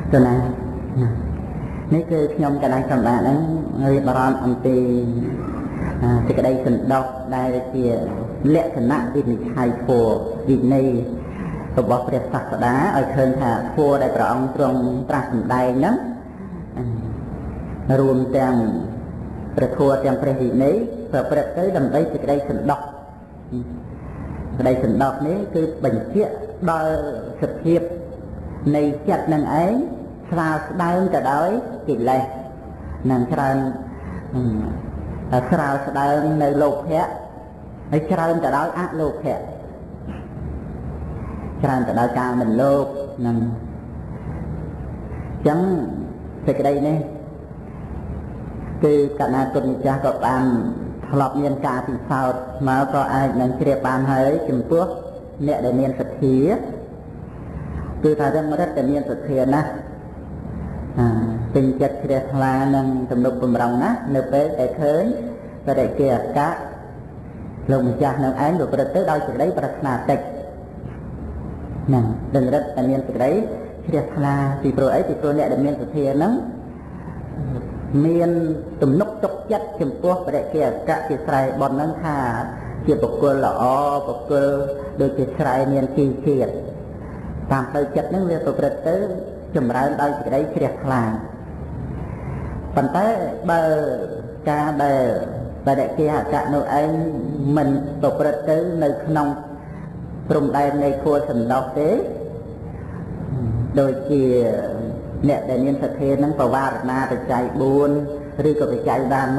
ទៅណានេះគឺខ្ញុំកណ្ដាលសម្រាប់ហ្នឹងរៀបអារម្មណ៍អំពីសេចក្តីសន្តោសដែលជាលក្ខណៈវិនិច្ឆ័យធម៌វិន័យរបស់ព្រះសាស្តាឲ្យឃើញថាធម៌ដែលព្រះអង្គទ្រង់ត្រាស់សម្ដែងហ្នឹងរួមទាំងព្រះធម៌ទាំងព្រះវិន័យប្រព្រឹត្តទៅដើម្បីសេចក្តីសន្តោសសេចក្តីសន្តោសនេះគឺបញ្ជាក់ដល់សភាពនៃចិត្តនឹងឯងស្រាលស្ដើងទៅដោយកិលេសនឹងច្រើនស្រាលស្ដើងនៅលោភៈហើយច្រើនទៅដោយអលោភៈច្រើនទៅដោយការមិនលោភនឹងអញ្ចឹងសេចក្តីនេះគឺកណ្ណាគុណម្ចាស់ក៏បានធ្លាប់មានការពិសោធន៍មកក៏អាចនឹងជ្រាបបានហើយចំពោះអ្នកដែលមានសទ្ធាគឺថារឹងរិតតែមានសទ្ធាណាស់ពេញចិត្តជ្រះថ្លានឹងទំនុកបំរុងណាស់នៅពេលដែលឃើញបរិយាអកៈលោកម្ចាស់នឹងឯងប្រព្រឹត្តទៅដោយសេចក្តីប្រាថ្នាតិចហ្នឹងរឹងរិតតែមានសេចក្តីជ្រះថ្លាពីព្រោះអីពីព្រោះអ្នកដែលមានសទ្ធាហ្នឹងមានទំនុកទុកចិត្តចំពោះបរិយាអកៈជាស្រ័យបុណ្យហ្នឹងថាជាបុគ្គលល្អបុគ្គលដូចជាស្រ័យមានជីជាតិតាមផ្លូវចិត្តហ្នឹងវាប្រព្រឹត្តទៅចម្រើនដោយសេចក្តីជ្រះថ្លាប៉ុន្តែបើការដែលបរិយាអកៈនោះឯងមិនប្រព្រឹត្តទៅនៅក្នុងព្រំដែននៃខួរសន្តោសទេដូចជាអ្នកដែលមានសទ្ធានឹងបវារណាបច្ច័យ4ឬក៏បច្ច័យបាន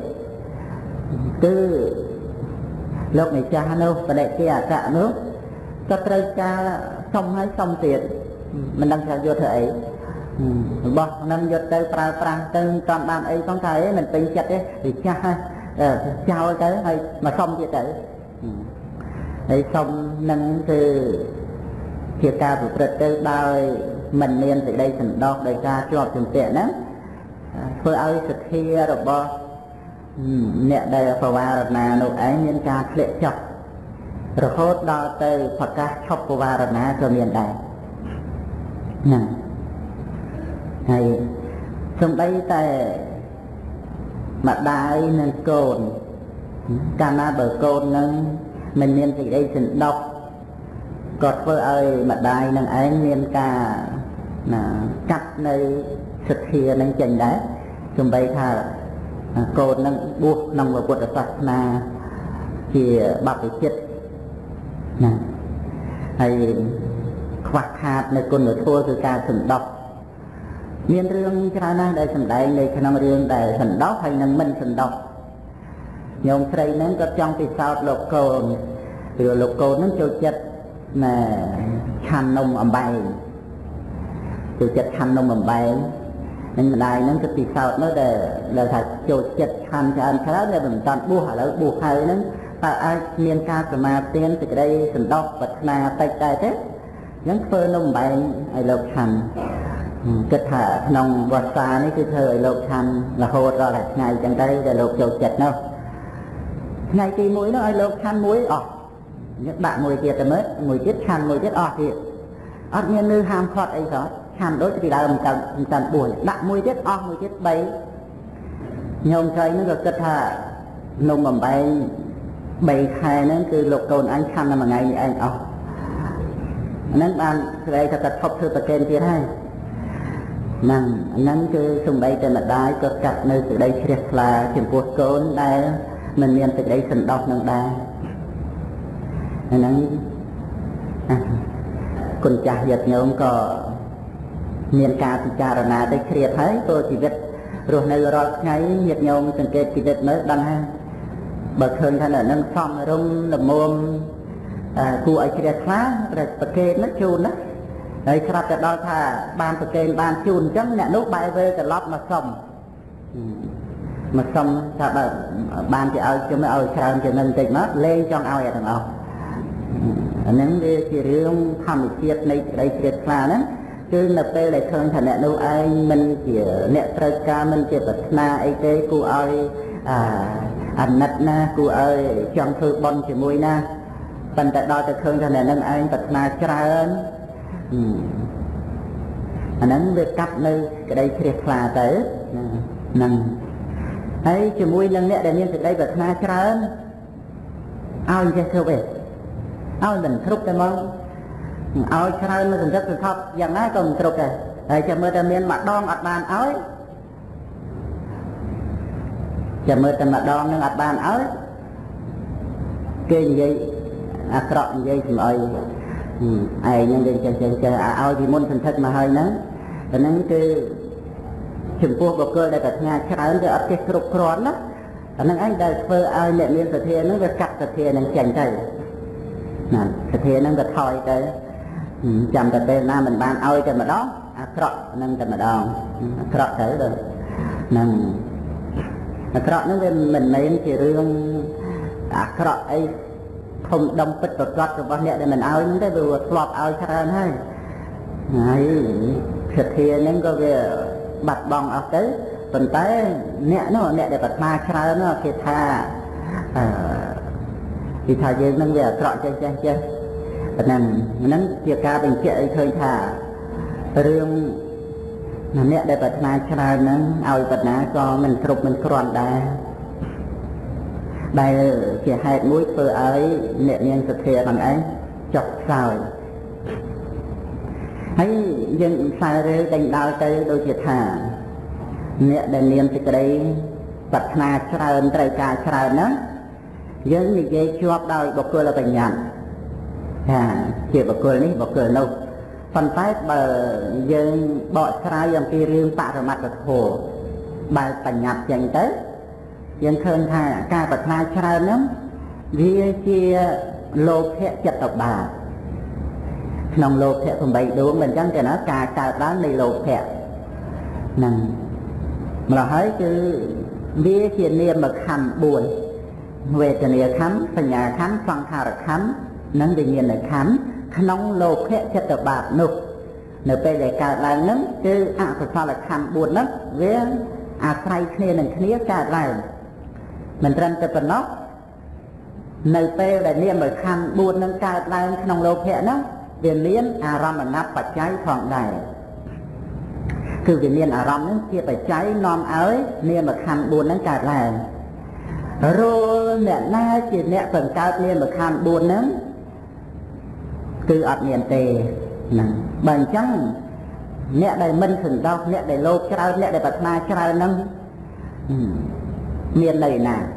1គឺលោកម្ចាស់នោះបរិយាអកៈនោះក៏ត្រូវការសុំឲ្យសុំទៀតមិនដឹងថាយកធ្វើអីរបស់នឹងយកទៅប្រើប្រាស់ទៅតាមបានអីផងតែមិនពេញចិត្តទេវាចាស់ហើយចោលទៅហើយមកសុំទៀតទៅហើយសុំនឹងគឺជាការប្រព្រឹត្តទៅដោយមិនមានសេចក្តីសន្តោសដោយការជាប់ជំពាក់ហ្នឹងធ្វើឲ្យសទ្ធារបស់អ្នកដែលបវារណានោះឯងមានការធ្លាក់ចុះរហូតដល់ទៅប្រកាសឈប់បវារណាក៏មានដែរហ្នឹងហើយសំដីតែម្ដាយនិងកូនកាលណាបើកូននឹងមិនមានសេចក្តីសន្តោសក៏ធ្វើឲ្យម្ដាយនឹងឯងមានការកាត់នៅសទ្ធានឹងចេញដែរសំបីថាកូននឹងបួសក្នុងពុទ្ធសាសនាជាបព្វជិតណាហើយខ្វះខាតនៅគុណធម៌គឺការសន្តោសមានរឿងច្រើនណាស់ដែលសម្ដែងនៅក្នុងរឿងដែលសន្តោសហើយនឹងមិនសន្តោសញោមស្រីហ្នឹងក៏ចង់ពិសោធន៍លោកកូនព្រោះលោកកូនហ្នឹងចូលចិត្តឆាន់នំអំបែងចូលចិត្តឆាន់នំអំបែងនឹងម្ដាយហ្នឹងគឺពិសោធន៍នោះដែលថាចូលចិត្តឆាន់ច្រើនតែមិនតាន់បួសឥឡូវបួសហើយហ្នឹងតើអាចមានការសមាទានសេចក្តីសន្តោសប្រាថ្នាតិចដែរទេអញ្ចឹងធ្វើនំអំបែងឲ្យលោកឆាន់គិតថាក្នុងវស្សានេះគឺធ្វើឲ្យលោកឆាន់រហូតដល់ថ្ងៃអញ្ចឹងទៅដែលលោកចូលចិត្តនោះថ្ងៃទី1នោះឲ្យលោកឆាន់មួយអស់ដាក់មួយទៀតទៅមើលមួយទៀតឆាន់មួយទៀតអស់ទៀតអត់មានលឺហាមឃាត់អីសោះឆាន់ដូចពីដើមមិនបួសដាក់មួយទៀតអស់មួយទៀត3ញោមស្រីហ្នឹងក៏គិតថានំបំបែង3ខែហ្នឹងគឺលោកកូនអញឆាន់តែមួយថ្ងៃនេះឯងអស់ហ្នឹងបានស្រីថាគាត់ឈប់ធ្វើប្រកេនទៀតហើយហ្នឹងគឺសំបីតែម្ដាយក៏កាត់នៅសេចក្តីជ្រះថ្លាចំពោះកូនដែលមិនមានសេចក្តីសន្តោសនឹងដែរហ្នឹងគុណចាស់ញាតិញោមក៏មានការពិចារណាទៅជ្រាបហើយព្រោះជីវិតរស់នៅរាល់ថ្ងៃញាតិញោមសង្កេតពិនិត្យមើលដឹងហើយបើឃើញថានៅនឹងសំរំល្មមគួរឲ្យជ្រះថ្លាប្រកេននោះជូនណាហើយស្រាប់តែដល់ថាបានប្រកេនបានជូនអញ្ចឹងអ្នកនោះបែរវេត្រឡប់មកសុំថាបើបានគេឲ្យជុំឲ្យច្រើនជាងនឹងបន្តិចមកលេងចង់ឲ្យទាំងអស់អាហ្នឹងវាជារឿងធម្មជាតិនៃក្តីជ្រះថ្លាហ្នឹងគឺនៅពេលដែលឃើញថាអ្នកនោះឯងមិនជាអ្នកត្រូវការមិនជាប្រាថ្នាអីទេគួរឲ្យអាណិតណាគួរឲ្យចង់ធ្វើបុណ្យជាមួយណាប៉ុន្តែដល់តែឃើញថាអ្នកនឹងឯងប្រាថ្នាច្រើន anh ấy về cặp nơi cái đây thiệt là tới nâng ấy chỉ mùi nâng nè để nhiên từ đây vật na trơn ao như thế về ao mình thúc cái mong ao trơn nó cũng rất là thấp dạng á còn thúc rồi cho mơ ta miên mặt đong ọt bàn áo cho mơ ta mặt đong nó ọt bàn áo kia như vậy trọ như vậy thì mọi ai nhân dân chờ ao thì môn thành thật mà hơi nó cho nên cái chừng cuộc bậc cơ đây cả nhà trơn cái ấp cái cục cron đó cho nên anh đây phơi ai lệ miên thực hiện nó về cắt thực hiện nó chèn tay nè thực hiện nó về thoi cái chăm cái bên nam mình ban ao cho mà đó trọ nâng cho mà đòn trọ thử được nâng trọ nó bên mình mấy chỉ riêng trọ ấy không đông bít và cọt rồi bao nhiêu để mình ao những cái vừa lọt ao trơn hay này thực hiện nó có về bạch bong ở tới phần tới nè nó nè để bạch ma trơn nó thì thà dương nó về trọ chơi nên nó chia ca bình chạy khơi thà riêng nè để bạch ma trơn nó ao bạch ná cho mình trục mình còn đây chỉ hai mũi phơi ấy nè miên thực hiện bằng ấy chọc sỏi thấy dân sai rồi đánh đau tới đôi chỉ thà nè để niệm thì cái đấy bạch na trơn trời cả trơn đó dân như vậy chuột đau bọc cơ là bệnh nhàn chỉ bọc cơ này bọc cơ đâu phần tay bờ dân bỏ trái dòng kia riêng tạ rồi mặt được hồ bài bệnh nhạt dành tới dân khơn thà ca bạch na trơn lắm vì chia lô khẽ chặt độc bà nông lô khẽ phần bảy đúng mình chẳng cho nó cả đó này lô khẽ nè mà là hỏi chứ vì chia niệm mà khăn buồn về cho nên khám phần nhà khám phong thà là khám nâng tự nhiên là khám nông lô khẽ chặt độc bà nục nửa bây giờ cả là nâng chứ phải sao là khăn buồn lắm với say kia nâng kia cả lại mình trân tập phần nó nơi pe để niệm ở khăn buồn nâng cao lên trong lô khẽ nó về miên aram là nắp bạch cháy khoảng nàyคือvề miên aram nó kia bạch cháy non ấy niệm ở khăn buồn nâng cao lên rồi mẹ na chỉ mẹ phần cao niệm ở khăn buồn nâng cứ ọt miền tề bằng trắng mẹ đầy minh thường đâu mẹ đầy lô trao mẹ đầy bạch ma trao nâng miền này nè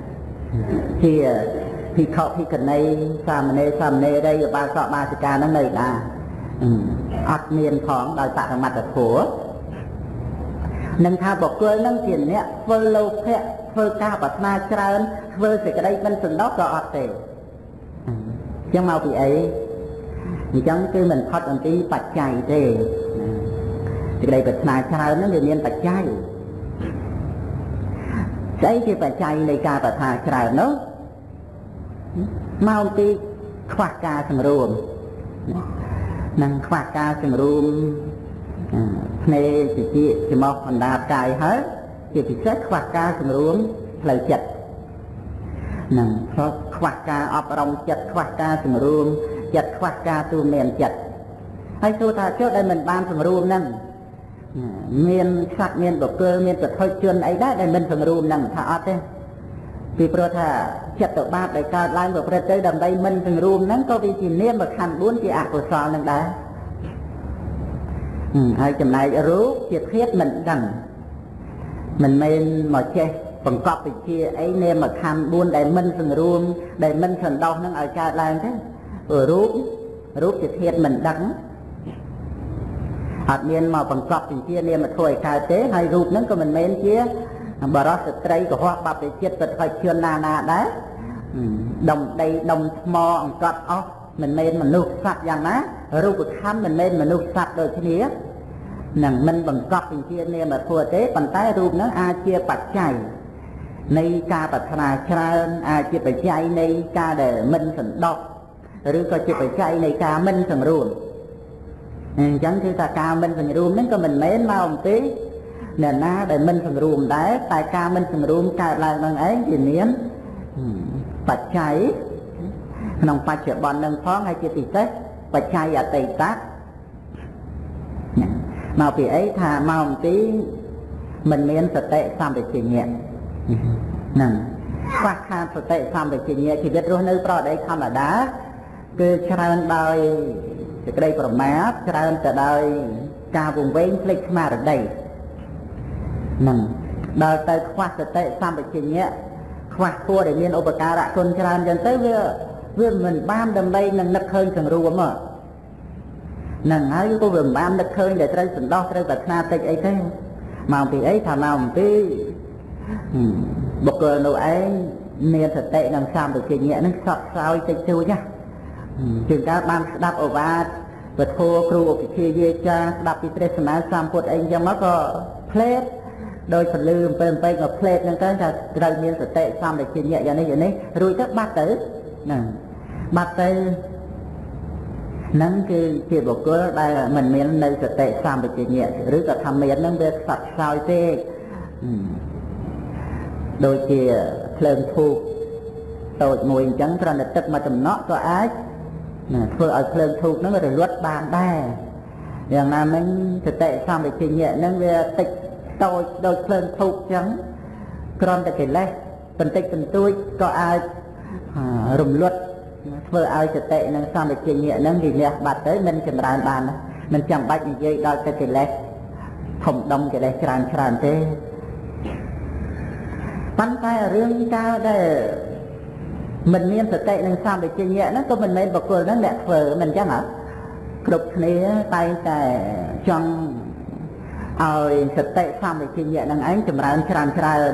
thìเขาที่กันในสามเณรได้บาสอบาสิกานั่นเลยนะอัดเนียนของโดยปากมาตะขัวนั่งท่าบอกเกลือนั่งเขียนเนี่ยเฟอร์โลเพะเฟอร์กาปัตนาเจริญเฟอร์สิกระไดมันสุดนอกก็อัดเตะจังมาปีไอ้จังคือมันพัดอันที่ปัจจัยเตะสิกระไดปัตนาเจริญนั่นเรียนปัจจัยใช้ที่ปัจจัยในการปัตนาเจริญเนาะมาตีขวากกาสังรวมนั่งขวากกาสังรวมในจิตจิมอกพันดาบกายเฮ้ยจิตพิเศษขวากกาสังรวมเลยจัดนั่งเพราะขวากกาอบรมจัดขวากกาสังรวมจัดขวากกาตัวเมียนจัดให้ตัวท่าเจ้าได้มันบานสังรวมนั่งเมียนสัตว์เมียนบกเกลือเมียนกระทอยจนไอ้ได้มันสังรวมนั่งท่าอัดเลยvì pro thà chặt được ba đại ca lai củaประเทศđầm đây mình từng rùm nắng có vị trí niêm mà khăn bốn chỉ ạc của sò nâng đá hai chấm này rú chiết khiết mình rằng mình men mà che bằng cọp thì chia ấy niêm mà khăn bốn đại mình từng rùm đại mình từng đau nâng ở ca lai thế ở rú chiết khiết mình đắng hạt miên mà bằng cọp thì chia niêm mà thôi ca tế hai rụp nâng của mình men chia bà đó sự trai của hoa bạp để chết vật phải chưa nà đá đồng đây đồng mò ông cọt mình men mà nụ sạch dạng ná rụp của khám mình men mà nụ sạch rồi thế này nằng mình bằng cọp thì chia nên mà thua tế bằng tay rụp nó chia bạch chảy này ca bạch thà trơn chia bạch chảy này ca để mình thần đọc rồi có chia bạch chảy này ca mình thần rùm chẳng thứ ta ca mình thần rùm nên có mình men mau một tí nè na để mình phần rùm đấy tại ca mình phần rùm cả là bằng ấy thì miếng bạch cháy nòng bạch chợ bọn nâng phó ngay chưa thì tết bạch cháy ở tây tác មកពីអីថាមកអំពីមិនមានសតិសម្បជញ្ញៈហ្នឹងខ្វះខាតសតិសម្បជញ្ញៈជីវិតរស់នៅប្រដីធម្មតាគឺច្រើនដោយសេចក្តីប្រមាទច្រើនទៅដោយការវង្វេងភ្លេចស្មារតីហ្នឹងដល់ទៅខ្វះសតិសម្បជញ្ញៈខ្វះគួរដែលមានឧបការៈគុណច្រើនចឹងទៅវាមិនបានដើម្បីនឹងនឹកឃើញសង្រួមហ្នឹងហើយក៏វាមិនបាននឹកឃើញដែលត្រូវសន្តោសត្រូវប្រាថ្នាតិចអីទេមកពីអីថាមកអំពីបុគ្គលនោះឯងមានសតិនិងសម្បជញ្ញៈនឹងខ្សត់ខ្សោយតិចតួចណាជាងការបានស្ដាប់ឱវាទពធគ្រូឧបជាយាចាស្ដាប់ពីទេសនាសម្ពុទ្ធអីចឹងមកក៏ផ្លេតដោយពលឺអំពើអំពែកមកផ្លេតហ្នឹងទៅថាត្រូវមានសតិសម្បជញ្ញៈយ៉ាងនេះរួចទៅបាត់ទៅហ្នឹងបាត់ទៅហ្នឹងគឺជាបុគ្គលដែលមិនមាននៅសតិសម្បជញ្ញៈឬក៏ថាមានហ្នឹងវាខ្សត់ខ្សោយពេកដូចជាភ្លើងធូបតូចមួយអញ្ចឹងគ្រាន់តែទឹកមួយចំណក់ក៏អាចធ្វើឲ្យភ្លើងធូបហ្នឹងរលត់បានដែរយ៉ាងណាមិញសតិសម្បជញ្ញៈហ្នឹងវាតិចតូចដូចភ្លើងធូបអញ្ចឹងគ្រាន់តែកិលេសបន្តិចបន្តួចក៏អាចរំលត់ធ្វើឲ្យសតិនិងសម្បជញ្ញៈហ្នឹងវាលះបាត់ទៅមិនចម្រើនបានមិនចាំបាច់និយាយដល់ទៅកិលេសធំដុំកិលេសច្រើនទេប៉ុន្តែរឿងការដែលមិនមានសតិនិងសម្បជញ្ញៈហ្នឹងក៏មិនមែនបុគ្គលហ្នឹងអ្នកធ្វើមិនអញ្ចឹងហ៎គ្រប់គ្នាតែងតែចង់ឲ្យសតិសម្បជញ្ញៈហ្នឹងឯងចម្រើនច្រើន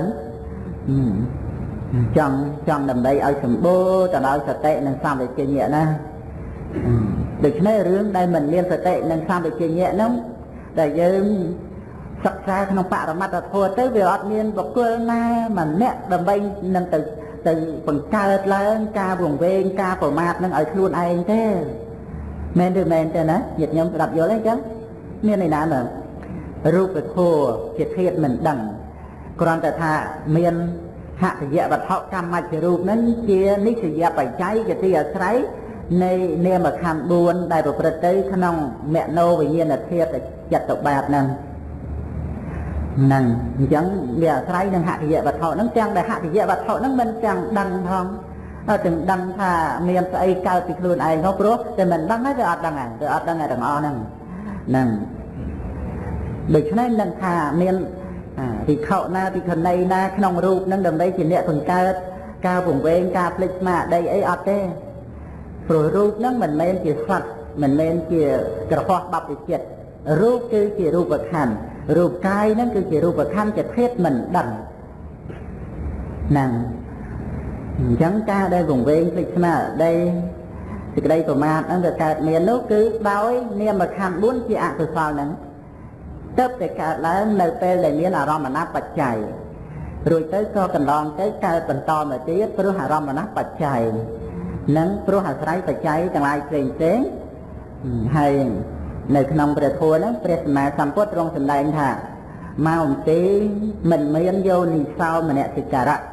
ចង់ដើម្បីឲ្យសម្បូរទៅដោយសតិនិងសម្បជញ្ញៈណាដូច្នេះរឿងដែលមិនមានសតិនិងសម្បជញ្ញៈហ្នឹងដែលយើងសិក្សាក្នុងបរមត្តធម៌ទៅវាអត់មានបុគ្គលណាម្នាក់ដើម្បីនឹងទៅបង្កើតឡើងការវង្វេងការប្រមាថនឹងឲ្យខ្លួនឯងទេមែនឬមែនទេណាញាតិញោមស្ដាប់យល់អីចឹងមានន័យណាមើលរូបធម៌ជាធាតុមិនដឹងគ្រាន់តែថាមានហត្ថយវត្ថុកម្មច្ចរូបហ្នឹងជានិស្សយបច្ច័យជាទីអាស្រ័យនៃនាមខណ្ឌ4ដែលប្រព្រឹត្តទៅក្នុងមនោវិញ្ញាណធាតុចិត្តបាបហ្នឹងហ្នឹងអញ្ចឹងវាអាស្រ័យនឹងហត្ថយវត្ថុហ្នឹងទាំងដែលហត្ថយវត្ថុហ្នឹងមិនទាំងដឹងផងទាំងដឹងថាមានស្អីកើតពីខ្លួនឯងនោះព្រោះតែមិនដឹងហើយវាអត់ដឹងហើយវាអត់ដឹងទាំងអស់ហ្នឹងហ្នឹងដូច្នេះនឹងថាមានភិក្ខុណាភិក្ខុនីណាក្នុងរូបហ្នឹងដើម្បីជាអ្នកបង្កើតការពង្វេងការភ្លេចស្មារតីអីអត់ទេព្រោះរូបហ្នឹងមិនមែនជាសត្វមិនមែនជាក្រហោះបព្វជិតរូបគឺជារូបខណ្ឌរូបកាយហ្នឹងគឺជារូបខណ្ឌជាធាតុមិនដឹងហ្នឹងអញ្ចឹងការដែលវង្វេងភ្លេចស្មារតីសេចក្តីប្រមាទហ្នឹងវាកើតមាននោះគឺដោយនាមខណ្ឌ4ជាអកុសលហ្នឹងទើបតែកើតឡើងនៅពេលដែលមានអារម្មណ៍បច្ច័យរួចទៅក៏កន្លងទៅកើតបន្តមកទៀតព្រោះអារម្មណ៍បច្ច័យនឹងព្រោះអាស្រ័យបច្ច័យទាំងឡាយផ្សេងហើយនៅក្នុងព្រះធម៌ហ្នឹងព្រះសម្មាសម្ពុទ្ធទ្រង់សម្ដែងថាមកអំពីមិនមានយោនិសោមនសិការៈ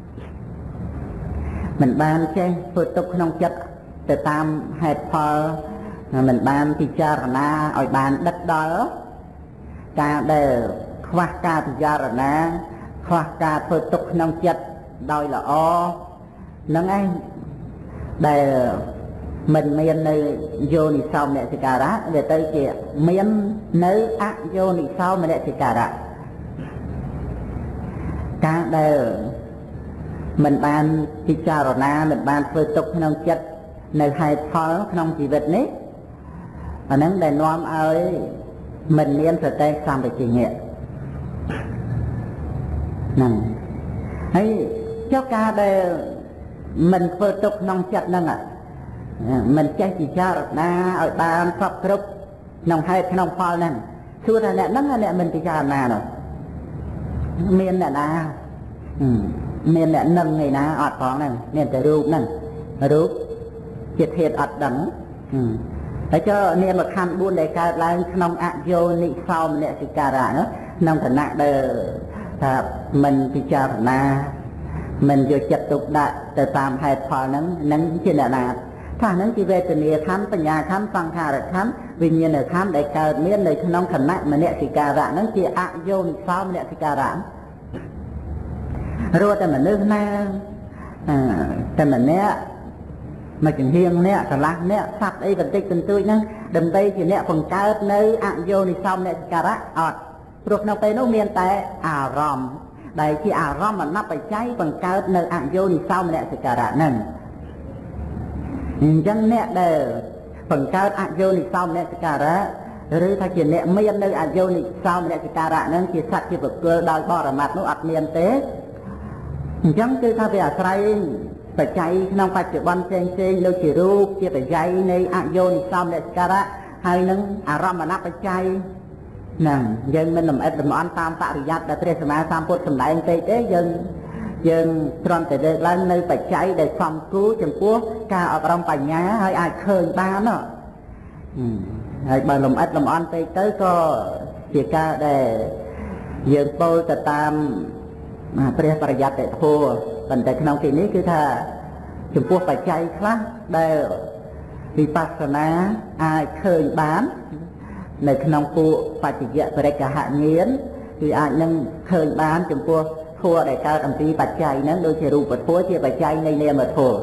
មិនបានចេះធ្វើទុកក្នុងចិត្តទៅតាមហេតុផលមិនបានពិចារណាឲ្យបានដិតដល់ការដែលខ្វះការពិចារណាខ្វះការធ្វើទុកក្នុងចិត្តដោយល្អហ្នឹងឯងដែលមិនមាននៅយោនិសោមនសិការៈវាទៅជាមាននៅអយោនិសោមនសិការៈការដែលមិនបានពិចារណាមិនបានធ្វើទុកក្នុងចិត្តនៅហេតុផលក្នុងជីវិតនេះអាហ្នឹងដែលនាំឲ្យមិនមានសតិសម្បជញ្ញៈហ្នឹងហើយចុះការដែលមិនធ្វើទុកក្នុងចិត្តហ្នឹងមិនចេះពិចារណាឲ្យបានគ្រប់ក្នុងហេតុក្នុងផលហ្នឹងសួរថាអ្នកហ្នឹងអ្នកមិនពិចារណានោះមានអ្នកណាមានអ្នកនឹងឯណាអត់ផងហ្នឹងមានតែរូបហ្នឹងរូបជាធាតុអត់ដឹងហើយចុះនាមខណ្ឌ4ដែលកើតឡើងក្នុងអយោនិសោមនសិការៈក្នុងឋានៈដែលថាមិនពិចារណាមិនយកចិត្តទុកដាក់ទៅតាមហេតុផលហ្នឹងនឹងជាអ្នកណាថាហ្នឹងជាវេទនាខណ្ឌបញ្ញាខណ្ឌសង្ខារខណ្ឌវិញ្ញាណខណ្ឌដែលកើតមាននៅក្នុងខណៈមនសិការៈហ្នឹងជាអយោនិសោមនសិការៈរត់តែមនុស្សណាតែម្នាក់មកចំហៀងអ្នកកន្លះអ្នកសត្វអីបន្តិចបន្តួចហ្នឹងដើម្បីជាអ្នកបង្កើតនៅអយោនិសោមនសិការៈអត់ព្រោះក្នុងពេលនោះមានតែអារម្មណ៍ដែលជាអារម្មណ៍អនបច្ច័យបង្កើតនៅអយោនិសោមនសិការៈហ្នឹងអញ្ចឹងអ្នកដែលបង្កើតអយោនិសោមនសិការៈឬថាជាអ្នកមាននៅអយោនិសោមនសិការៈហ្នឹងជាសត្វជាបុគ្គលដោយបរមត្ថនោះអត់មានទេអញ្ចឹងគឺថាវាអាស្រ័យបច្ច័យក្នុងបច្ចុប្បន្នផ្សេងៗដូចជារូបជាបច្ច័យនៃអយោនិសោមនសិការៈហើយនឹងអារម្មណ៍បច្ច័យហ្នឹងយើងមិនលំអិតលំអន់តាមបរិយ័តដែលព្រះសម្មាសម្ពុទ្ធសម្ដែងពេកទេយើងគ្រាន់តែលើកឡើងនៅបច្ច័យដែលសំគូចំពោះការអប់រំបញ្ញាហើយអាចឃើញបានហើយបើលំអិតលំអន់ពេកទៅក៏ជាការដែលយើងពោលទៅតាមព្រះបរិយ័តធម៌ប៉ុន្តែក្នុងទីនេះគឺថាចំពោះបច្ច័យខ្លះដែលវិបស្សនាអាចឃើញបាននៅក្នុងពួកបច្ចយៈបរិក្ខហញ្ញាណគឺអាចនឹងឃើញបានចំពោះធម៌ដែលកើតអំពីបច្ច័យហ្នឹងដូចជារូបធម៌ជាបច្ច័យនៃនាមធម៌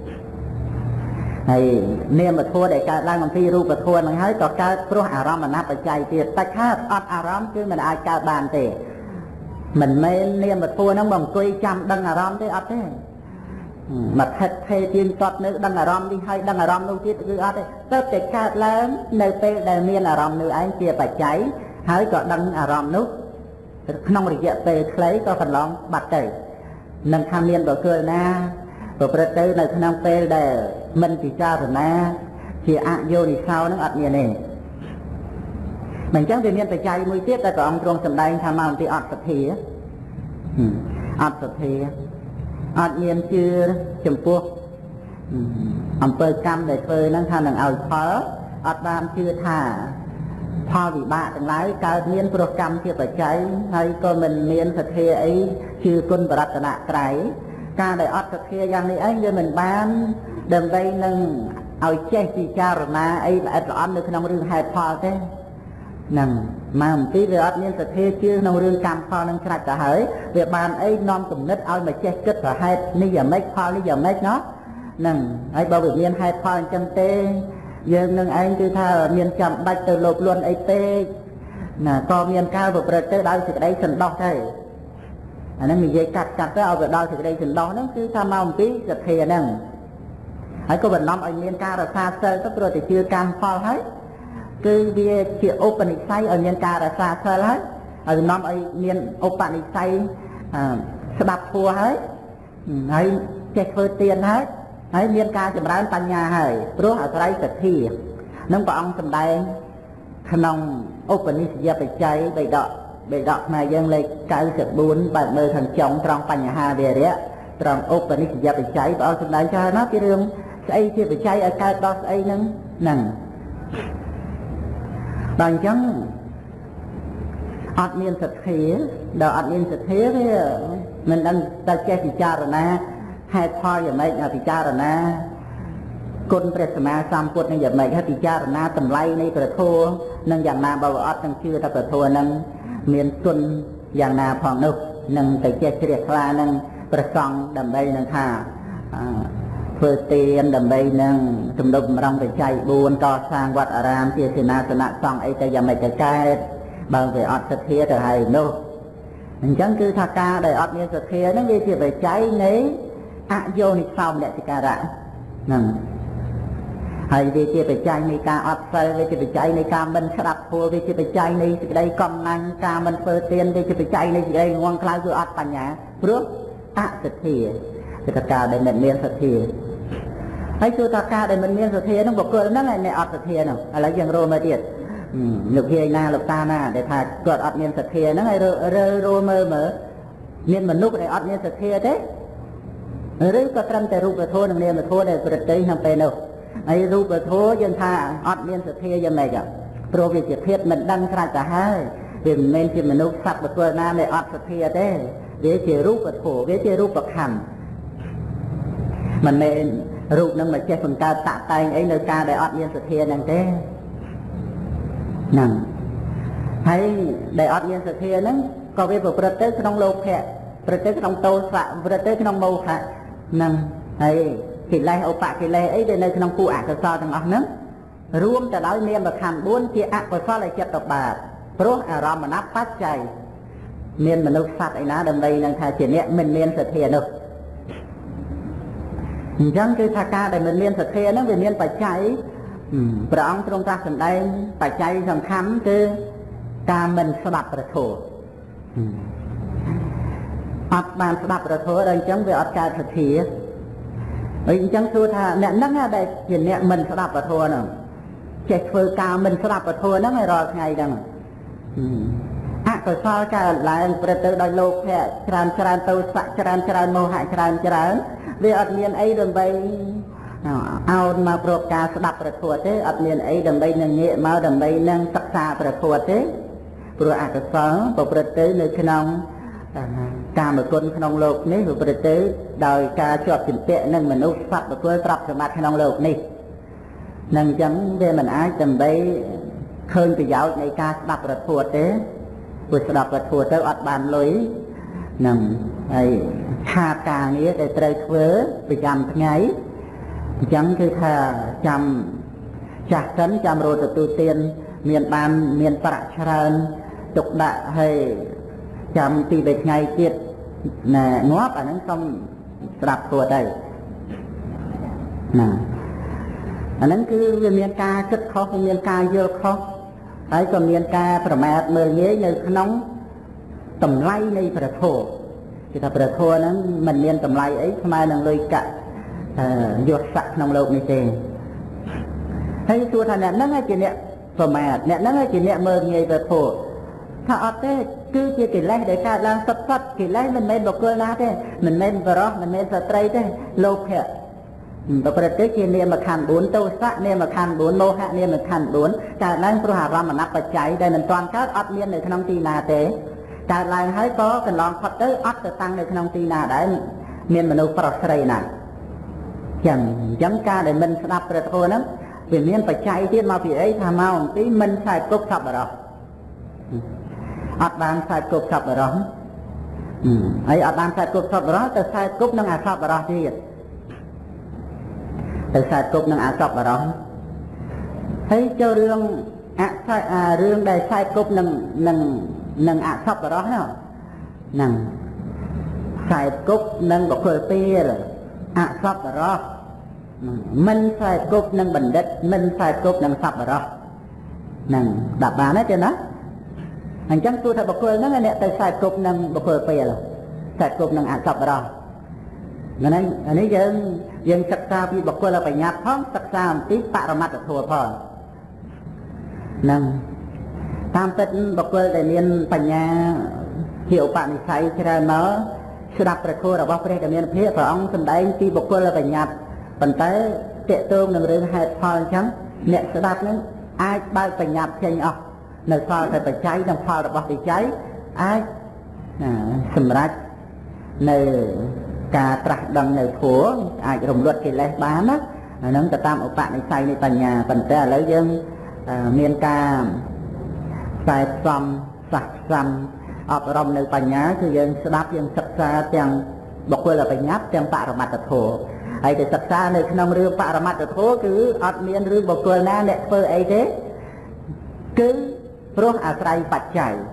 ហើយនាមធម៌ដែលកើតឡើងអំពីរូបធម៌ហ្នឹងហើយក៏កើតព្រោះអារម្មណ៍អនបច្ច័យទៀតតែខាតអត់អារម្មណ៍គឺមិនអាចកើតបានទេមិនមែននាមធម៌ហ្នឹងមកអង្គុយចាំដឹងអារម្មណ៍ទេអត់ទេមកថិតថេរទៀងទាត់នៅដឹងអារម្មណ៍នេះហើយដឹងអារម្មណ៍នោះទៀតគឺអត់ទេទៅតែកើតឡើងនៅពេលដែលមានអារម្មណ៍នោះឯងជាបច្ច័យហើយក៏ដឹងអារម្មណ៍នោះក្នុងរយៈពេលខ្លីក៏កន្លងបាត់ទៅនឹងថាមានបុគ្គលណាប្រព្រឹត្តទៅនៅក្នុងពេលដែលមិនពិចារណាជាអយោនិសោនឹងអត់មានទេមិនចឹងវាមានបច្ច័យមួយទៀតដែលព្រះអង្គទ្រង់សម្ដែងថាមកអំពីអត់សទ្ធាអត់សទ្ធាអត់មានជឿចំពោះអំពើកម្មដែលធ្វើហ្នឹងថានឹងឲ្យផលអត់បានជឿថាផលវិបាកទាំងឡាយកើតមានព្រោះកម្មជាបច្ច័យហើយក៏មិនមានសទ្ធាអីជឿគុណបរតនត្រ័យការដែលអត់សទ្ធាយ៉ាងនេះឯងវាមិនបានដើម្បីនឹងឲ្យចេះពិចារណាអីល្អិតល្អន់នៅក្នុងរឿងហេតុផលទេហ្នឹងមកអំពីវាអត់មានសទ្ធាជឿក្នុងរឿងកម្មផលនឹងច្រាច់ទៅហើយវាបានអីនាំគំនិតឲ្យមកចេះគិតប្រហែលនេះយ៉ាងម៉េចផលនេះយ៉ាងម៉េចណោះហ្នឹងហើយបើវាមានហេតុផលអញ្ចឹងទេយើងនឹងឯងគឺថាមានចាំបាច់ទៅលោភលន់អីពេកណាក៏មានការប្រព្រឹត្តទៅដោយសេចក្តីសន្តោសទៅអាហ្នឹងនិយាយកាត់ទៅឲ្យទៅដល់សេចក្តីសន្តោសហ្នឹងគឺថាមកអំពីសទ្ធាហ្នឹងហើយក៏បណ្ដំឲ្យមានការរក្សាសិលទៅព្រោះតែជឿកម្មផលហើយគឺវាជាឧបនិស្ស័យឲ្យមានការរក្សាសិលហើយឲ្យនាំឲ្យមានឧបនិស្ស័យស្ដាប់ធម៌ហើយចេះធ្វើទានហើយមានការចម្រើនបញ្ញាហើយព្រោះអាស្រ័យសទ្ធានឹងព្រះអង្គសម្ដែងក្នុងឧបនិស្សយបច្ច័យបេដកខ្មែរយើងលេខ94បើមើលខាងចុងត្រង់បញ្ហាវិរៈត្រង់ឧបនិស្សយបច្ច័យព្រះអង្គសម្ដែងច្រើនណាស់ពីរឿងស្អីជាបច្ច័យឲ្យកើតដល់ស្អីហ្នឹងដល់អញ្ចឹងអត់មានសទ្ធាដល់អត់មានសទ្ធាវាមិនដឹងតែចេះពិចារណាហេតុផលយ៉ាងម៉េចពិចារណាគុណព្រះសម្មាសម្ពុទ្ធនឹងយ៉ាងម៉េចហើយពិចារណាតម្លៃនៃព្រះធម៌នឹងយ៉ាងណាបើអត់នឹងជឿថាព្រះធម៌នឹងមានគុណយ៉ាងណាផងនោះនឹងទៅចេះជ្រះថ្លានឹងព្រះសង្ឃដើម្បីនឹងថាធ្វើទានដើម្បីនឹងទំនុកបំរុងបច្ច័យ4កសាងវត្តអារាមជាសេនាសនៈសង្ឃអីទៅយ៉ាងម៉េចទៅកើតបើវាអត់សទ្ធាទៅហើយនោះអញ្ចឹងគឺថាការដែលអត់មានសទ្ធាហ្នឹងវាជាបច្ច័យនៃអយោនិសោមនសិការៈហ្នឹងហើយវាជាបច្ច័យនៃការអត់សិលវាជាបច្ច័យនៃការមិនស្ដាប់ធម៌វាជាបច្ច័យនៃសេចក្តីកំណាញ់ការមិនធ្វើទានវាជាបច្ច័យនៃសេចក្តីងងខ្លៅគឺអត់បញ្ញាព្រោះអសទ្ធាគឺថាការដែលមិនមានសទ្ធាហើយគឺថាការដែលមិនមានសទ្ធាហ្នឹងបុគ្គលហ្នឹងឯអ្នកអត់សទ្ធាហ្នឹងឥឡូវយើងរកមើលទៀតលោកភាយណាលោកតាណាដែលថាគាត់អត់មានសទ្ធាហ្នឹងហើយរើមើលមានមនុស្សដែលអត់មានសទ្ធាទេឬក៏ត្រឹមតែរូបធម៌និងនាមធម៌ដែលប្រតិក្នុងពេលនោះហើយរូបធម៌យើងថាអត់មានសទ្ធាយ៉ាងម៉េចព្រោះវាជាភាពមិនដឹងស្រាច់ទៅហើយវាមិនមែនជាមនុស្សសត្វបុគ្គលណាដែលអត់សទ្ធាទេវាជារូបធម៌វាជារូបខណ្ឌមិនមែនរូបនឹងមកចេះបង្កើតតាក់តែងអីនៅការដែលអត់មានសទ្ធាហ្នឹងទេហ្នឹងហើយដែលអត់មានសទ្ធាហ្នឹងក៏វាប្រព្រឹត្តទៅក្នុងលោភៈប្រព្រឹត្តទៅក្នុងទោសៈប្រព្រឹត្តទៅក្នុងមោហៈហ្នឹងហើយកិលេសឧបកិលេសអីដែលនៅក្នុងពួកអកុសលទាំងអស់ហ្នឹងរួមទៅដោយនាមខណ្ឌ4ជាអកុសលចិត្តបាបព្រោះអារម្មណ៍បច្ច័យមានមនុស្សសត្វឯណាដើម្បីនឹងថាជាអ្នកមិនមានសទ្ធានោះអញ្ចឹងគឺថាការដែលមិនមានសទ្ធាហ្នឹងវាមានបច្ច័យព្រះអង្គទ្រង់ត្រាស់សម្ដែងបច្ច័យសំខាន់គឺការមិនស្ដាប់ព្រះធម៌អត់បានស្ដាប់ព្រះធម៌ដល់អញ្ចឹងវាអត់កើតសទ្ធាហើយអញ្ចឹងសួរថាអ្នកហ្នឹងដែលជាអ្នកមិនស្ដាប់ព្រះធម៌ហ្នឹងចេះធ្វើការមិនស្ដាប់ព្រះធម៌ហ្នឹងឲ្យរាល់ថ្ងៃហ្នឹងអកុសលកើតឡើងប្រព្រឹត្តទៅដោយលោភៈច្រើនទោសៈច្រើនមោហៈច្រើនវាអត់មានអីដើម្បីអោនមកប្រកការស្ដាប់ព្រះធម៌ទេអត់មានអីដើម្បីនឹងងាកមកដើម្បីនឹងសិក្សាព្រះធម៌ទេព្រោះអកុសលប្រព្រឹត្តទៅនៅក្នុងកាមគុណក្នុងលោកនេះប្រព្រឹត្តទៅដោយការជាប់ជំពាក់នឹងមនុស្សសត្វបុគ្គលទ្រព្យសម្បត្តិក្នុងលោកនេះនឹងអញ្ចឹងវាមិនអាចដើម្បីឃើញប្រយោជន៍នៃការស្ដាប់ព្រះធម៌ទេព្រោះស្ដាប់ព្រះធម៌ទៅអត់បានលុយនឹងហើយខាតការងារដែលត្រូវធ្វើប្រចាំថ្ងៃអញ្ចឹងគឺថាចាំចាស់សិនចាំរត់ទទួលទានមានប្រាក់ច្រើនទុកដាក់ហើយចាំទី3ថ្ងៃទៀតងាប់អាហ្នឹងសុំស្ដាប់ធម៌ទៅណាអាហ្នឹងគឺវាមានការគិតខុសមានការយល់ខុសហើយក៏មានការប្រមាថមើលងាយនៅក្នុងតម្លៃនៃព្រះធម៌គឺថាព្រះធម៌ហ្នឹងមិនមានតម្លៃអីស្មើនឹងលុយកាក់យកស័កក្នុងលោកនេះទេហើយទោះថាអ្នកហ្នឹងជាអ្នកប្រមាថអ្នកហ្នឹងជាអ្នកមើលងាយព្រះធម៌ថាអត់ទេគឺជាកិលេសដែលកើតឡើងសុទ្ធកិលេសមិនមែនបុគ្គលណាទេមិនមែនបរិសុទ្ធមិនមែនស្ត្រីទេលោភៈប្រព្រឹត្តទៅជានាមខណ្ឌ4ទោសៈនាមខណ្ឌ4មោហៈនាមខណ្ឌ4កើតឡើងព្រោះអារម្មណ៍បច្ច័យដែលមិនទាន់កើតអត់មាននៅក្នុងទីណាទេកើតឡើងហើយក៏កន្លងផុតទៅអត់ទៅតាំងនៅក្នុងទីណាដែរមានមនុស្សប្រុសស្រីណាចឹងអញ្ចឹងការដែលមិនស្ដាប់ព្រះធម៌ហ្នឹងវាមានបច្ច័យទៀតមកពីអីថាមកអំពីមិនខ្សែគប់សប្បុរសអត់បានខ្សែគប់សប្បុរសហើយអត់បានខ្សែគប់សប្បុរសទៅខ្សែគប់នឹងអសប្បុរសទៀតទៅខ្សែគប់នឹងអសប្បុរសហើយចូលរឿងរឿងដែលខ្សែគប់នឹងអសប្បុរសហ្នឹងខ្សែគប់នឹងបុគ្គលពីរអសប្បុរសមិនខ្សែគប់នឹងបណ្ឌិតមិនខ្សែគប់នឹងសប្បុរសហ្នឹងដាក់បានទេណាអញ្ចឹងទោះថាបុគ្គលហ្នឹងអ្នកទៅខ្សែគប់នឹងបុគ្គលពីរខ្សែគប់នឹងអសប្បុរសហ្នឹងអានេះយើងសិក្សាពីបុគ្គលបញ្ញត្តិផងសិក្សាអំពីបរមត្តធម៌ផងហ្នឹងតាមពិតបុគ្គលដែលមានបញ្ញាជាឧបនិស្ស័យច្រើនមកស្ដាប់ព្រះធម៌របស់ព្រះដែលមានភាពព្រះអង្គសម្ដែងពីបុគ្គលបញ្ញត្តិប៉ុន្តែតេតងនឹងរឿងហេតុផលអញ្ចឹងអ្នកស្ដាប់នឹងអាចបើកបញ្ញត្តិចេញអស់នៅផលតែបច្ច័យនិងផលរបស់បច្ច័យអាចសម្រេចនៅការត្រាស់ដឹងនៅធម៌អាចរំលត់កិលេសបានណាអាហ្នឹងទៅតាមឧបនិស្ស័យនៃបញ្ញាប៉ុន្តែឥឡូវយើងមានការខ្សែផ្សំសាសផ្សំអប់រំនៅបញ្ញាគឺយើងស្ដាប់យើងសិក្សាទាំងបុគ្គលបញ្ញត្តិទាំងបរមត្តធម៌ហើយទៅសិក្សានៅក្នុងរឿងបរមត្តធម៌គឺអត់មានរឿងបុគ្គលណាអ្នកធ្វើអីទេគឺព្រោះអាស្រ័យបច្ច័យ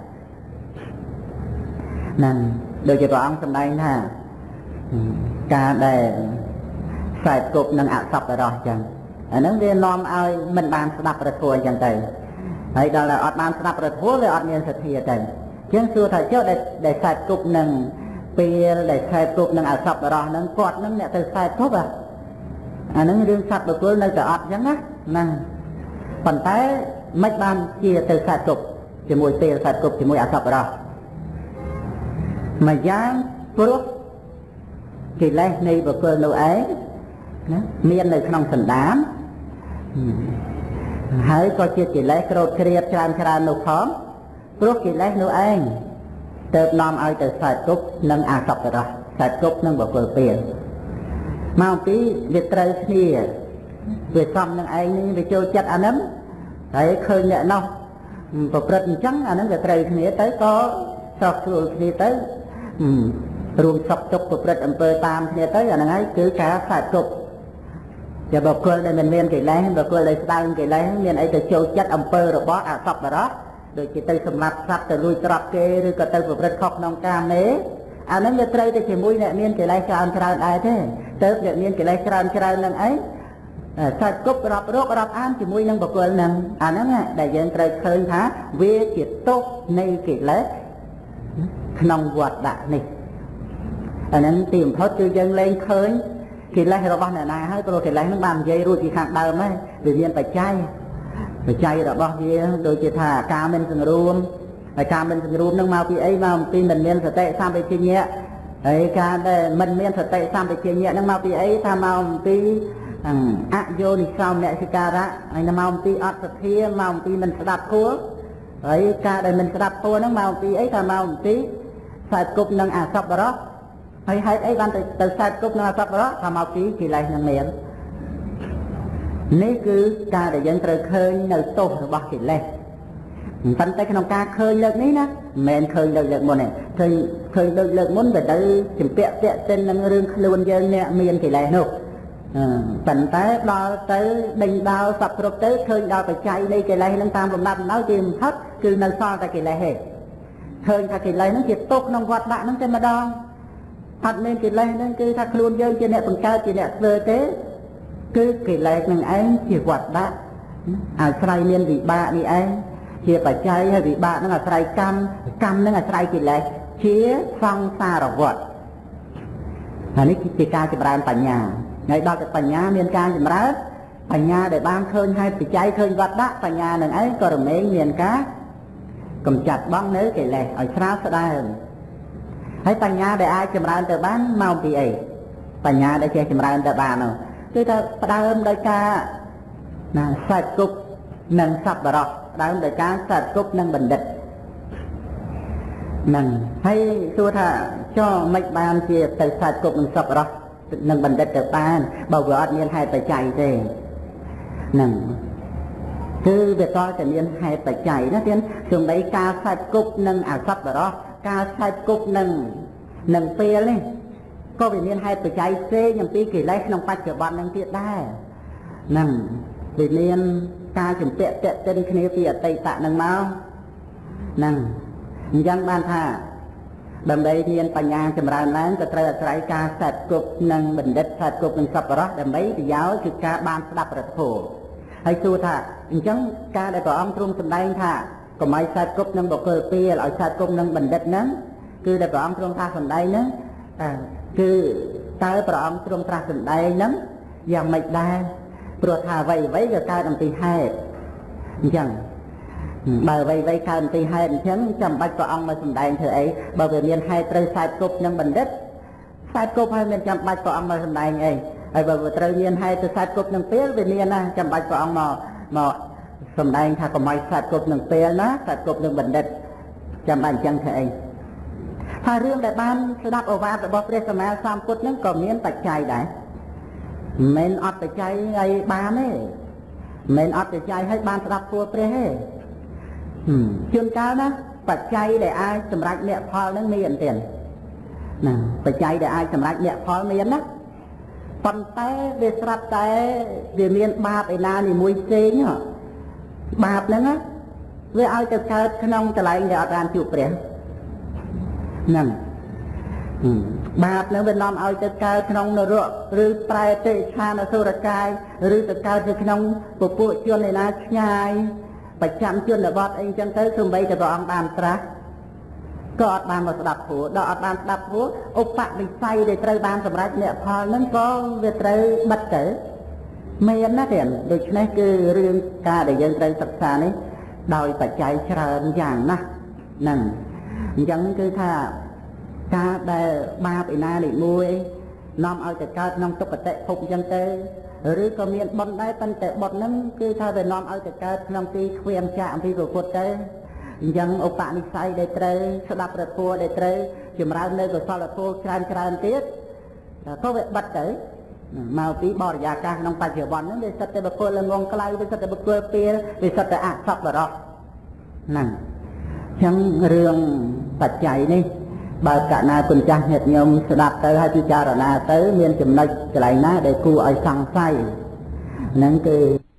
ហ្នឹងដូចជាព្រះអង្គសម្ដែងថាការដែលខ្សែគប់នឹងអសប្បុរសអញ្ចឹងអាហ្នឹងវានាំឲ្យមិនបានស្ដាប់ព្រះធម៌អញ្ចឹងទៅហើយដល់តែអត់បានស្ដាប់ព្រះធម៌វាអត់មានសទ្ធាទៅអញ្ចឹងសួរថាចុះដែលខ្សែគប់នឹងពេលដែលខ្សែគប់នឹងអសប្បុរសហ្នឹងគាត់នឹងអ្នកទៅខ្សែគប់អាហ្នឹងរឿងសត្វបុគ្គលនៅតែអត់អញ្ចឹងណាហ្នឹងប៉ុន្តែមិនបានជាទៅខ្សែគប់ជាមួយពេលខ្សែគប់ជាមួយអសប្បុរសម្យ៉ាងព្រោះកិលេសនៃបុគ្គលនោះឯងណាមាននៅក្នុងសន្តានហើយក៏ជាកិលេសក្រោតគ្រៀតច្រើននោះផងព្រោះកិលេសនោះឯងទៅនាំឲ្យទៅខ្សែគប់នឹងអសប្បុរសខ្សែគប់នឹងបុគ្គលពីរមកពីវាត្រូវគ្នាវាសំនឹងឯងនេះវាចូលចិត្តអាហ្នឹងហើយឃើញអ្នកនោះប្រព្រឹត្តអញ្ចឹងអាហ្នឹងវាត្រូវគ្នាទៅក៏ស្រោះស្រួលគ្នាទៅរួមសុខទុក្ខប្រព្រឹត្តអំពើតាមគ្នាទៅអាហ្នឹងហើយគឺការខ្សែគប់តែបុគ្គលដែលមិនមានកិលេសបុគ្គលដែលស្ដើងកិលេសមានអីទៅចូលចិត្តអំពើរបស់អសប្បុរសដូចជាទៅសម្លាប់សត្វទៅលួចទ្រព្យគេឬក៏ទៅប្រព្រឹត្តខុសក្នុងកាមទេអាហ្នឹងវាត្រូវតែជាមួយអ្នកមានកិលេសច្រើនដែរទេទៅអ្នកមានកិលេសច្រើននឹងអីខ្សែគប់រាប់រករាប់អានជាមួយនឹងបុគ្គលហ្នឹងអាហ្នឹងដែលយើងត្រូវឃើញថាវាជាទោសនៃកិលេសក្នុងវត្តដាក់នេះអាហ្នឹងទីបំផុតគឺយើងលែងឃើញកិលេសរបស់អ្នកណាហើយព្រោះកិលេសហ្នឹងបាននិយាយរួចពីខាងដើមហើយវាមានបច្ច័យរបស់វាដូចជាថាការមិនសង្រួមហើយការមិនសង្រួមហ្នឹងមកពីអីមកពីមិនមានសតិសម្បជញ្ញៈហើយការដែលមិនមានសតិសម្បជញ្ញៈហ្នឹងមកពីអីថាមកពីអយោនិសោមនសិការៈហើយមកអំពីអត់សទ្ធាមកអំពីមិនស្ដាប់ធម៌ហើយការដែលមិនស្ដាប់ធម៌ហ្នឹងមកអំពីអីថាមកអំពីខ្សែគប់នឹងអសប្បុរសហើយហេតុអីបានទៅខ្សែគប់នឹងអសប្បុរសថាមកពីកិលេសនឹងមាននេះគឺការដែលយើងត្រូវឃើញនៅទោសរបស់កិលេសប៉ុន្តែក្នុងការឃើញលើកនេះណាមិនមែនឃើញលើកមុនទេឃើញលើកមុនទៅជំពាក់ពាក់ទិននឹងរឿងខ្លួនយើងអ្នកមានកិលេសនោះប៉ុន្តែដល់ទៅដេញដោលសពគ្រប់ទៅឃើញដល់បច្ច័យនៃកិលេសនឹងតាមលំដាប់ដល់ទីបំផុតគឺនៅសល់តែកិលេសទេឃើញថាកិលេសនឹងជាទុកក្នុងវត្តដាក់នឹងតែម្ដងអត់មានកិលេសនឹងគឺថាខ្លួនយើងជាអ្នកបង្កើតជាអ្នកធ្វើទេគឺកិលេសនឹងឯងជាវត្តដាក់អាស្រ័យមានវិបាកនេះឯងជាបច្ច័យហើយវិបាកនឹងអាស្រ័យកម្មនឹងអាស្រ័យកិលេសជាសង្សារវត្តអានេះគឺជាការចម្រើនបញ្ញាហើយដល់តែបញ្ញាមានការចម្រើនបញ្ញាដែលបានឃើញហេតុបច្ច័យឃើញវត្តដាក់បញ្ញានឹងឯងក៏រមែងមានការកម្ចាត់បង់នៅកិលេសឲ្យស្រាលស្ដើងហើយបញ្ញាដែលអាចចម្រើនទៅបានមកពីអីបញ្ញាដែលចេះចម្រើនទៅបាននោះគឺថាផ្ដើមដោយការខ្សែគប់និងសប្បុរសផ្ដើមដោយការខ្សែគប់និងបណ្ឌិតហ្នឹងហើយសួរថាចុះមិនបានជាទៅខ្សែគប់និងសប្បុរសនឹងបណ្ឌិតទៅបានបើវាអត់មានហេតុបច្ច័យទេហ្នឹងគឺវាតតែមានហេតុបច្ច័យណាទៀតសំដីការខ្សែគប់និងអសប្បុរសការខ្សែគប់និងពេលនេះក៏វាមានហេតុបច្ច័យផ្សេងអំពីកិលេសក្នុងបច្ចុប្បន្ននឹងទៀតដែរហ្នឹងវាមានការជំពាក់ទាក់ទិនគ្នាពីអតីតនឹងមកហ្នឹងអញ្ចឹងបានថាដើម្បីមានបញ្ញាចម្រើនឡើងក៏ត្រូវអាស្រ័យការខ្សែគប់និងបណ្ឌិតខ្សែគប់និងសប្បុរសដើម្បីប្រយោជន៍គឺការបានស្ដាប់ព្រះធម៌ហើយសួរថាអញ្ចឹងការដែលព្រះអង្គទ្រង់សម្ដែងថាកុំឲ្យខ្សែគប់និងបុគ្គលពីលឲ្យខ្សែគប់និងបណ្ឌិតហ្នឹងគឺដែលព្រះអង្គទ្រង់ថាសម្ដែងហ្នឹងគឺតើព្រះអង្គទ្រង់ត្រាស់សម្ដែងហ្នឹងយ៉ាងម៉េចដែរព្រោះថាអ្វីក៏កើតអំពីហេតុអញ្ចឹងបើអ្វីកើតអំពីហេតុអញ្ចឹងចាំបាច់ព្រះអង្គមកសម្ដែងធ្វើអីបើវាមានហេតុត្រូវខ្សែគប់និងបណ្ឌិតខ្សែគប់ហើយមានចាំបាច់ព្រះអង្គមកសម្ដែងអីហើយបើវាត្រូវមានហេតុទៅខ្សែគប់នឹងពេលវាមានណាចាំបាច់ព្រះអង្គមកសម្ដែងថាកុំឲ្យខ្សែគប់នឹងពេលណាខ្សែគប់នឹងបណ្ឌិតចាំបាច់អញ្ចឹងធ្វើអីហើយរឿងដែលបានស្ដាប់ឱវាទរបស់ព្រះសម្មាសម្ពុទ្ធនឹងក៏មានបច្ច័យដែរមិនអត់បច្ច័យឲ្យបានទេមិនអត់បច្ច័យឲ្យបានស្ដាប់ធម៌ព្រះទេជួនកាលណាបច្ច័យដែលអាចសម្រេចមគ្គផលនឹងមានទៀតណាបច្ច័យដែលអាចសម្រេចមគ្គផលមានណាប៉ុន្តែវាស្រាប់តែវាមានបាបឯណានីមួយផ្សេងបាបហ្នឹងវាឲ្យទៅកើតក្នុងកន្លែងដែលអត់បានជួបព្រះហ្នឹងបាបហ្នឹងវានាំឲ្យទៅកើតក្នុងនរកឬប្រែតិឆានអសុរកាយឬទៅកើតនៅក្នុងពពួកជនឯណាឆ្ងាយប្រចាំជនបទអីចឹងទៅសូម្បីតែព្រះអង្គបានត្រាស់ក៏អត់បានមកស្ដាប់ធម៌ដល់អត់បានស្ដាប់ធម៌ឧបនិស្ស័យដែលត្រូវបានសម្រេចមគ្គផលហ្នឹងក៏វាត្រូវបិទទៅមានណាទៀតដូច្នេះគឺរឿងការដែលយើងត្រូវសិក្សានេះដោយបច្ច័យច្រើនយ៉ាងណាស់ហ្នឹងអញ្ចឹងគឺថាការដែលបាបឯណានេះមួយនាំឲ្យទៅកើតក្នុងទុក្ខតិភពអញ្ចឹងទៅឬក៏មានបុណ្យដែរប៉ុន្តែបុណ្យហ្នឹងគឺថាវានាំឲ្យទៅកើតក្នុងទីខ្វៀងចាក់អំពីព្រះពុទ្ធទៅអញ្ចឹងឧបនិស្ស័យដែលត្រូវស្ដាប់ព្រះធម៌ដែលត្រូវចម្រើននៅកុសលធម៌ច្រើនទៀតក៏វាបិទទៅ mau tí bỏ ra ca trong bài chữa bọn nó để sạch để bậc cô là ngon cái để sạch để bậc cô pia để sạch để ác sọc vào đó nè chẳng riêng bạch chạy đi bà cả na cùng cha nhật nhôm sẽ đạp tới hai chú cha rồi na tới miền chùm này lại ná để cu ở sang say nâng cái